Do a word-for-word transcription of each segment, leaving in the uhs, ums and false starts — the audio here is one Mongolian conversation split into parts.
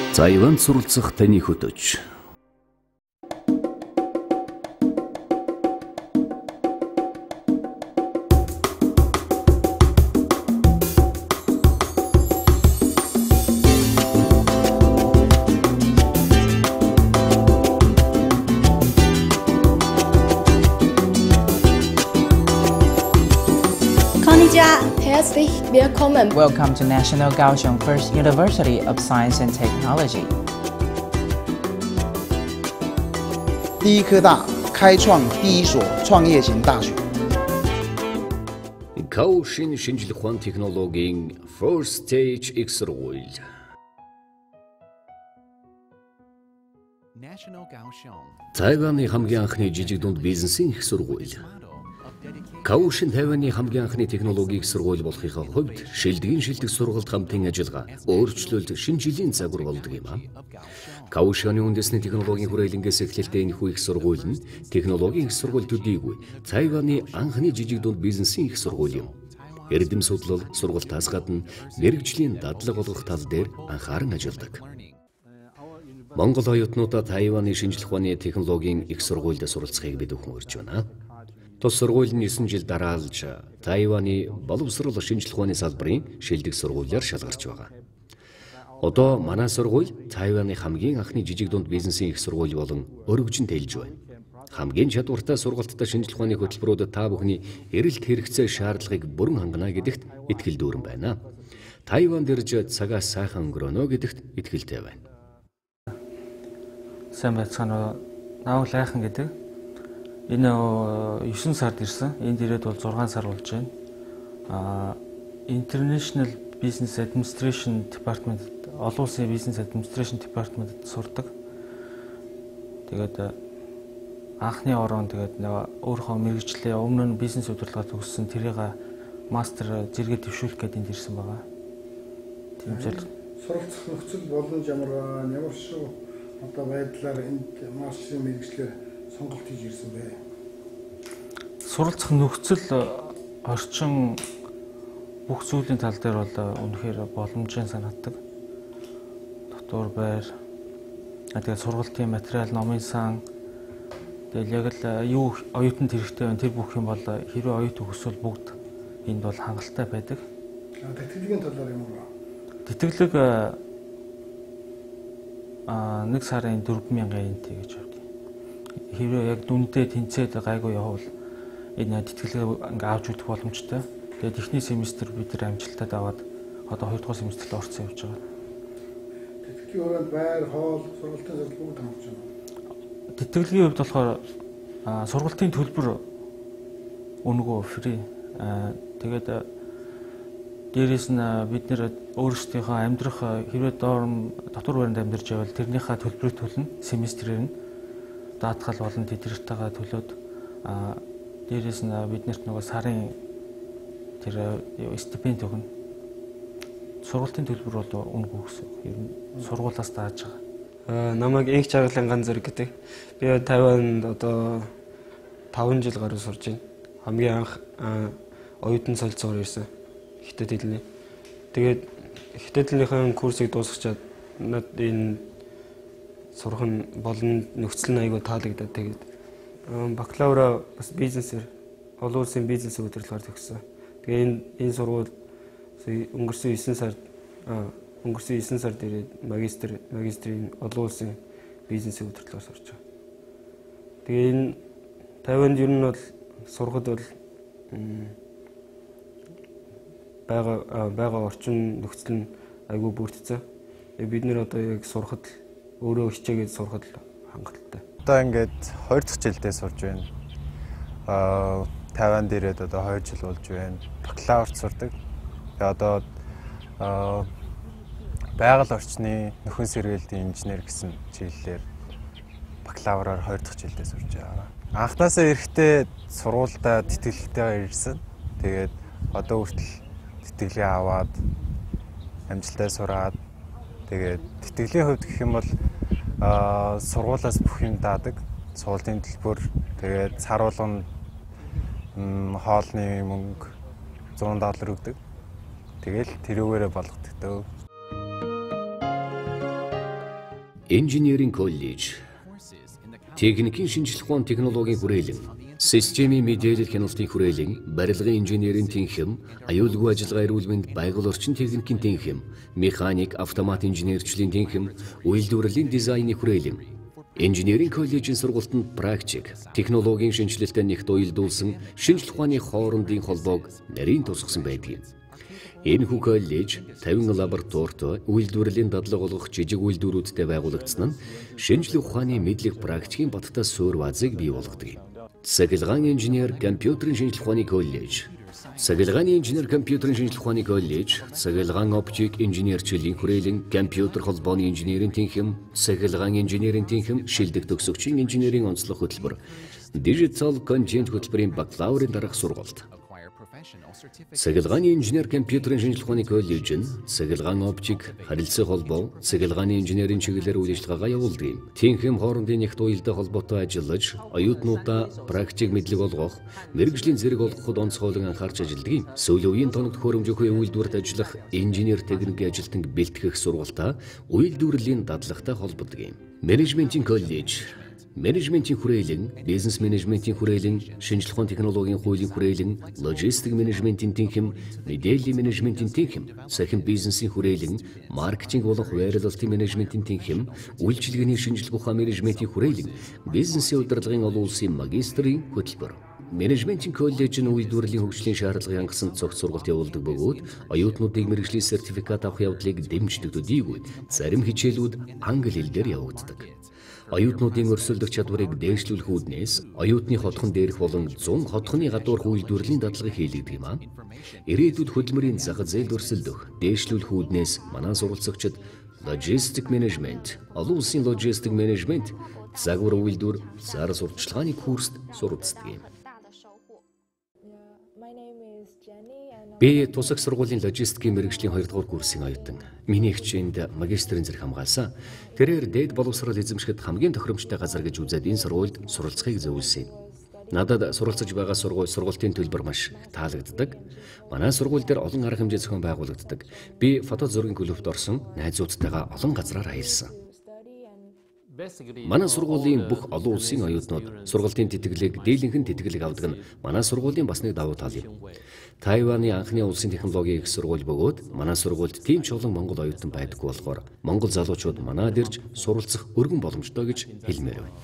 Тайванд суралцах таны хөтөч. Herzlich willkommen. Welcome to National Kaohsiung First University of Science and Technology. 第一科大开创第一所创业型大学。 Kaohsiung шинжлэх ухаан технологийн First Stage их сургууль. Тайваны хамгийн анхны жижиг дунд бизнесийн их сургууль. Kaohsiung Тайваны хамгийн анхны технологийн сургууль болохын хувьд шилдэгэн шилдэг сургалт хамтын ажиллагаа өөрчлөлт шинэ жилийн загвар болдог юм а. Kaohsiung-ны үндэсний технологийн хүрээлэнгээс эхлэлтэй энэ их сургууль нь технологийн их сургууль төдийгүй Тайваны анхны жижиг дунд бизнесийн их сургууль юм. Эрдэм судлал сургалтаас гадна мэргэжлийн дадлаг болгох тал дээр анхааран ажилладаг. Монгол оюутнуудаа Тайваны шинжлэх ухааны технологийн их сургуульд суралцахыг бид өхмөрж байна. Тус сургууль нь нисэн жил дараалж Тайваны боловсрол шинжлэх ухааны салбарын шилдэг сургуулиар шалгарч байгаа. Одоо манай сургууль Тайваны хамгийн анхны жижиг дунд бизнесийн их сургууль болон өргөжин тэлж байна. Хамгийн чадвартай сургалттай шинжлэх ухааны хөтөлбөрүүдэд та бүхний эрэлт хэрэгцээ шаардлагыг бүрэн хангана гэдэгт итгэл дүүрэн байна. Тайванд ирж цагаас сайхан өнгөрөнө гэдэгт итгэлтэй байна. Сайн байцгаана уу? Наавал айхан гэдэг. Энэ нine сард ирсэн. Энд ирээд бол six сар болж байна. А International Business Administration Department, олон улсын Business Administration Department-д сурдаг. Тэгээд анхны орон тэгээд өөрийнхөө мэргэжлээ өмнө нь бизнес удирдлага төгссөн тэрийг мастер зэрэгээ дэвшүүлэх гээд энд ирсэн байгаа. Тийм зүйл. Суралцах нөхцөл боломж ямар ямар шүү одоо байдлаар энд мастерын мэргэжлэр сонголт хийж ирсэн бэ? Суралцах нөхцөл орчин бүх зүйлийн тал дээр бол үнэхээр боломжийн санагддаг. Дотор байр, тэгээд сургалтын материал, номын сан, тэгээд яг л юу оюутанд хэрэгтэй байна тэр бүх юм бол хэрвээ оюутан хүсвэл бүгд энд бол хангалттай байдаг. Тэтгэлгийн талаар юм уу? Тэтгэлэг а нэг сарын four thousand yen гэж авдаг. Хэрвээ яг дүндээ тэнцээд гайгүй явбал энэ тэтгэлэг ингээ авч үзэх боломжтой. Тэгээд эхний семестр бид нэр амжилтад аваад одоо хоёр дахь семестрт орсон явж байгаа. Тэтгэлгийн хүрээнд байр, хоол, сургалтын төлбөрүүд хамаарч байна. Тэтгэлгийн хувьд болохоор сургалтын төлбөр өнгөө фри. Тэгээд дээрээс нь бид нэр өөрсдийнхөө амьдрах хэрвээ доор дотор байранд амьдарч байвал тэрнийхээ төлбөрийг төлнө семестрээр нь даатгал болон тэдгэртэйгээ төлөөд дээрээс нь биднэрт нөгөө сарын тэр стипенд өгнө. Сургалтын төлбөр бол өнгө гэсэн. Ер нь сургуулаас дааж байгаа. Намайг инх чаглан ганц зэрэг гэдэг. Би Тайванд одоо five жил гаруй сурж байна. Хамгийн анх оюутан солилцоогоор ирсэн. Хятад хэлний. Тэгээд хятад хэлнийхэн курсыг дуусгачаад над энэ сурах нь болон нөхцөл нь аягүй таалагдаад тэгээд бакалавра бас бизнесээр олон улсын бизнесийн удирдлагаар төгссөн. Тэгээд энэ энэ сургууль өнгөрсөн nine сард өнгөрсөн nine сард ирээд магистр магистрийн олон улсын бизнесийн удирдлагаар сурч байгаа. Тэгээд энэ Тайванд ер нь бол сурахад бол бага бага орчин нөхцөл нь айгүй бүрдсэн. Бид нэр одоо яг сурахад өөрөө хичээгээд сурахад хангалттай. Одоо ингээд two дахь жилдээ сурж байна. Аа Тайванд ирээд одоо two жил болж байна. Бакалаврт сурдаг. Тэгээ одоо аа байгаль орчны нөхөн сэргээлтийн инженер гэсэн чиглэлээр бакалавраар two дахь жилдээ сурж байгаа. Анхнаасаа эрэхтэй сургуультай тэтгэлэгтэйгээр ирсэн. Тэгээд одоо хүртэл тэтгэлгээ аваад амжилттай сураад тэгээд тэтгэлийн хувьд гэх юм бол аа сургуулаас бүх юм даадаг. Суултын төлбөр тэгээд сар болгон хоолны мөнгө one hundred доллар өгдөг. Тэгэл тэрүүгээрээ болгодог дөө. Engineering College. Техникийн шинжилгээ ухааны технологийн хүрээлэн, системийн мэдээлэл хяналтын хүрээлэн, барилгын инженерийн тэнхим, аюулгүй ажиллагаа эрүүл мэнд, байгуул орчин техникийн тэнхим, механик, автомат инженерчлийн тэнхим, үйлдвэрлэлийн дизайны хүрээлэн. Engineering College-ийн сургалтанд практик, технологийн шинжилэлтэд нэгт уялдуулсан шинжилгээ ухааны хоорондын холбоог нарийн тусгасан байдаг. Энэхүү коллеж тавин лабораторид үйлдвэрлэлийн дадлага олгох жижиг үйлдвэрүүдтэй байгуулагдсан нь шинжилгээ ухааны мэдлэг практикийн баттай суурь базыг бий болгодог. Цахилгаан инженер компьютерийн шинжилгээ ухааны коллеж. Цахилгааны инженер компьютерийн шинжилгээ ухааны коллеж, цахилгаан оптик инженерчлийн хүрээлэн, компьютер холбооны инженерийн тэнхим, цахилгаан инженерийн тэнхим, шилдэг төгсөгчийн инженерийн онцлог хөтөлбөр, digital content хөтөлбөрийн бакалаврын дараах сургалт. Цахилгааны инженер компьютерийн шинжилгээ ухааны коллеж нь цахилгаан оптик, харилцаа холбоо, цахилгааны инженерийн чиглэлээр үйл ажиллагаагаа явуулдаг. Тэнхим хоорондын нэгт уялдаа холбоотой ажиллаж, оюутнуудаа практик мэдлэг олгох, мэргэжлийн зэрэг олгоход онцгойлон анхаарч ажилладаг. Сүүлийн үеийн тоног төхөөрөмж өгөх үйлдвэрт ажиллах инженер техникийн ажилтныг бэлтгэх сургалтаа үйлдвэрлэлийн дадлагтай холбодог. Менежментийн коллеж. Менежментийн хүрээлэн, бизнес менежментийн хүрээлэн, шинжилгээ ухааны технологийн хуулийн хүрээлэн, логистик менежментийн тэнхим, мэдээллийн менежментийн тэнхим, цахим бизнесийн хүрээлэн, маркетинг болон хуваарлалтын менежментийн тэнхим, үйлчилгээний шинжилгээ ухааны менежментийн хүрээлэн, бизнесийн удирдлагын олон улсын магистрийн хөтөлбөр. Менежментийн коллеж нь үйлдвэрлэлийн хөгжлийн шаардлагыг хангасан цогц сургалт явуулдаг бөгөөд оюутнуудыг мэргэжлийн сертификат авах явдлыг дэмждэг төдийгүй зарим хичээлүүд англи хэлээр явагддаг. Оюутнуудын өрсөлдөх чадварыг дээшлүүлэх үүднээс оюутны хотхон дээрх болон зун хотхоны гадуурх үйлдвэрлэлийн дадлагыг хийлгдэг юм аа. Ирээдүйд хөдөлмөрийн зах зээлд өрсөлдөх, дээшлүүлэх үүднээс манай суралцагчид логистик менежмент, олон улсын логистик менежмент, загвар үйлдвэр, зар сурталчилгааны курст суралцдаг юм. Би тусах сургуулийн логистикийн мэргэжлийн хоёр дахь курсын оюутан. Миний хичээнд магистрийн зэрэг хамгаалсан. Тэрээр дээд боловсрол эзэмшихэд хамгийн тохиромжтой газар гэж үзээд энэ сургуульд суралцахыг зөвлөсөн. Надад суралцаж байгаа сургууль сургалтын төлбөр маш таалагддаг. Манай сургууль дээр олон арга хэмжээ зохион байгуулагддаг. Би фото зургийн клубт орсон, найзуудтайгаа олон газраар аялсан. Манай сургуулийн бүх олон улсын оюутнууд сургалтын тэтгэлэг, дийлэнхэн тэтгэлэг авдаг нь манай сургуулийн бас нэг давуу тал юм. Тайваны анхны улсын технологийн их сургууль бөгөөд манай сургуульд тийм ч олон монгол оюутан байдаггүй болохоор монгол залуучууд манад ирж суралцах өргөн боломжтой гэж хэлмээр байна.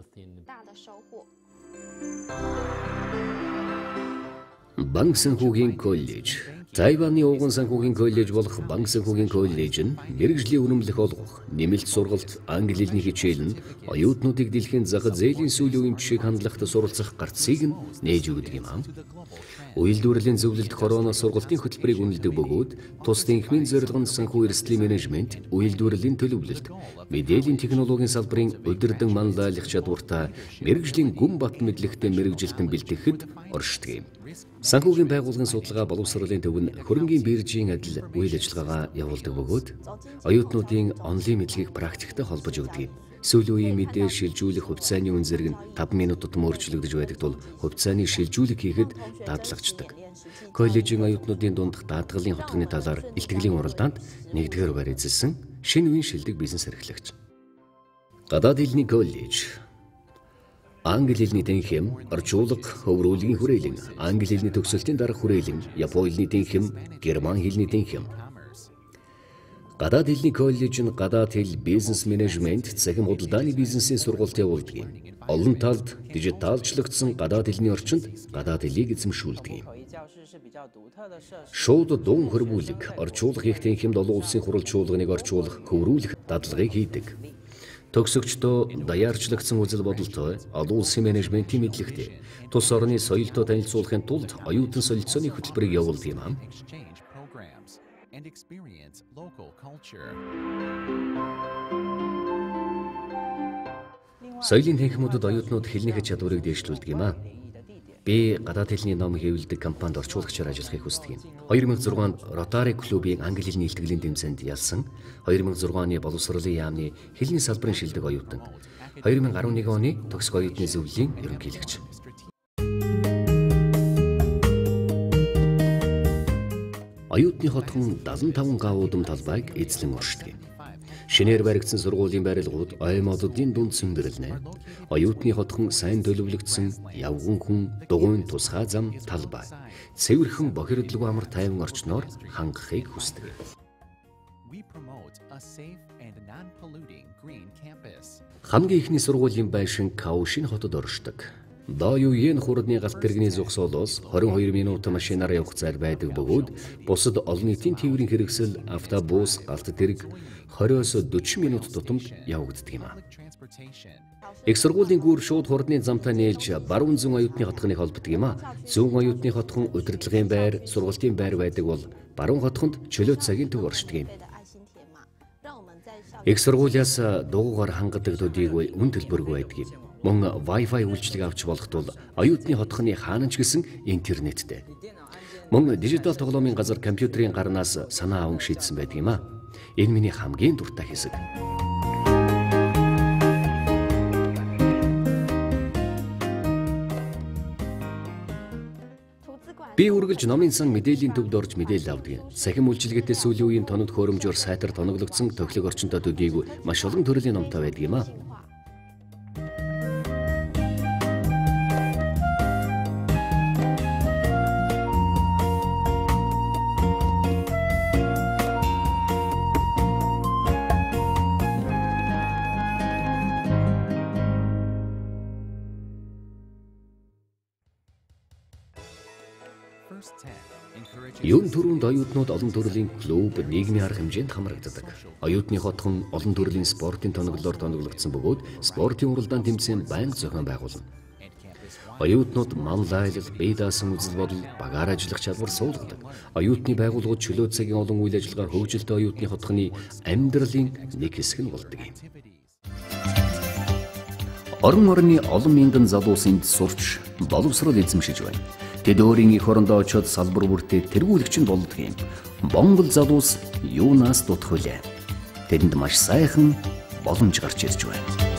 Банк санхүүгийн коллеж. Тайваны ууган санхүүгийн коллеж болох банк санхүүгийн коллеж нь мэргэжлийн үнэмлэх олгох, нэмэлт сургалт, англи хэлний хичээл нь оюутнуудыг дэлхийн зах зээлийн сүүлийн үеийн жишээг хандлагт суралцах гарцыг нь нээж өгдөг юм аа. Үйлдвэрлэлийн зөвлөлт корона сургалтын хөтөлбөрийг үнэлдэг бөгөөд тус тэнхимийн зорилго нь санхүү эрсдлийн менежмент, үйлдвэрлэлийн төлөвлөлт, мэдээллийн технологийн салбарын удирдан манлайлах чадвартай мэргэжлийн гүн бат мэдлэгтэй мэргэжилтэн бэлтгэхэд оршдог юм. Санхүүгийн байгууллагын судалгаа боловсролын төв нь хөрөнгийн биржийн адил үйл ажиллагаагаа явуулдаг бөгөөд оюутнуудын онлайн мэдлэгийг практиктэй холбож өгдөг юм. Сүүлийн үеийн мэдээ шилжүүлэх хувьцааны үн зэрэг нь таван минутад мөрчлөгдөж байдаг тул хувьцааны шилжүүлэг хийхэд дадлагчдаг. Коллежийн оюутнуудын дунд даатгалын хотгоны талаар илтгэлийн уралдаанд нэгдүгээр байр эзэлсэн шинэ үеийн шилдэг бизнес эрхлэгч. Гадаад хэлний коллеж. Англи хэлний тэнхим, орчуулга, хөврүүлгийн хүрээлэн, англи хэлний төгсөлтийн дараах хүрээлэн, японы хэлний тэнхим, герман хэлний тэнхим. Гадаад хэлний коллеж нь гадаад хэл, бизнес менежмент, цахим худалдааны бизнесийн сургалт явуулдаг юм. Олон талд дижиталчлагдсан гадаад хэлний орчинд гадаад хэлийг эзэмшүүлдэг юм. Шууд дуун хөрвүүлэг, орчуулга хийх тэнхимд олон улсын хуралчуулганыг орчуулах, хөврүүлэх дадлагыг хийдэг. Төгсөгчдөө даяарчлагдсан үзэл бодолтой, олон улсын менежментийн мэдлэгтэй, тус орны соёлтой танилцуулахын тулд оюутан солилцооны хөтөлбөрийг явуулдаг юм аа. Соёлын танхимуудад оюутнууд хэлнийхээ чадварыг дээшлүүлдэг юм аа. Би гадаад хэлний ном хэвлэдэг компанид орчуулагчаар ажиллахыг хүсдэг юм. хоёр мянга зургт онд Rotary клубын англи хэлний илтгэлийн тэмцээнд ялсан. хоёр мянга зургт оны боловсролын яамны хэлний салбарын шилдэг оюутан. хоёр мянга арван нэгэн оны төгсгө оюутны зөвлөлийн ерөнхийлөгч. Оюутны хотхон дадлан таван га уудам талбайг эзлэн оршдог юм. Шинээр баригдсан сургуулийн барилгууд ой модуудын дунд сүндэрлэнэ. Оюутны хотхон сайн төлөвлөгдсөн явган хүн, дугуйн тусгай зам, талбай. Цэвэрхэн бохирдлгүй амар тайван орчноор хангахыг хүсдэг. Хамгийн ихний сургуулийн байшин Kaohsiung хотод оршдог. Доо юуен хурдны галт тэрэгний зогсоолоос двадцать two минут машинаар явах зай байдаг бөгөөд бусад олон нийтийн тээврийн хэрэгсэл автобус, галт тэрэг twenty-оос forty минут тутамд явагддаг юм а. Их сургуулийн гүүр шууд хурдны замтай нээлж баруун зүүн оюутны хотхоныг холбодог юм а. Зүүн оюутны хотхон удирдлагын байр, сургалтын байр байдаг бол баруун хотхонд чөлөө цагийн төв оршдог юм. Их сургуулиас дугуйгаар хангадаг төдийгүй үн төлбөргүй байдаг юм. Мөн Wi-Fi үйлчилгээ авч болохт бол оюутны хотхоны хаанч гэсэн интернеттэй. Мөн дижитал тоглоомын газар компьютерийн гарнаас санаа аван шийдсэн байдаг юм а. Энэ миний хамгийн дуртай хэсэг. Би үргэлж номын сан мэдээллийн төвд орж мэдээлэл авдаг. Сахим үйлчилгээтэй сүүлийн үеийн тоног хөрөмжөөр сайтар тоноглогдсон тохилог орчинтой төдийгүй маш олон төрлийн номтой байдаг юм а. Юун түрүүнд оюутнууд олон төрлийн клуб, нийгмийн арга хэмжээнд хамрагддаг. Оюутны хотхон олон төрлийн спортын тоноглолоор тоноглогдсон бөгөөд спортын уралдаан тэмцээн байнга зохион байгуулна. Оюутнууд мал лайлал, бие даасан үзэл бодол, багаар ажиллах чадвар суулгадаг. Оюутны байгууллагууд чөлөө цагийн олон үйл ажиллагаа хөгжилтэй оюутны хотхоны амьдралын нэг хэсэг нь болдог юм. Орон орны олон мянган залуусынд сурч боловсрол эзэмшиж байна. Тэд өөрийн эх орондоо очиод салбар бүртээ тэргүүлэгч нь болдог юм. Монгол залуус юунаас дутх вүлээ? Тэдэнд маш сайхан боломж гарч ирж байна.